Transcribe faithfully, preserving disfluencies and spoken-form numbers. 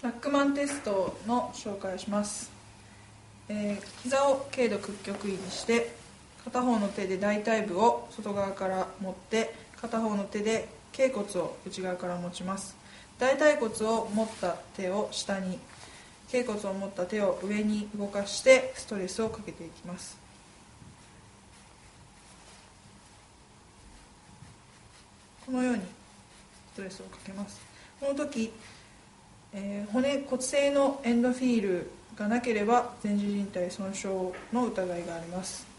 ラックマンテストの紹介をします。えー、膝を軽度屈曲位にして片方の手で大腿部を外側から持って片方の手で脛骨を内側から持ちます。大腿骨を持った手を下に、脛骨を持った手を上に動かしてストレスをかけていきます。このようにストレスをかけます。この時、えー、骨骨性のエンドフィールがなければ前十靭帯損傷の疑いがあります。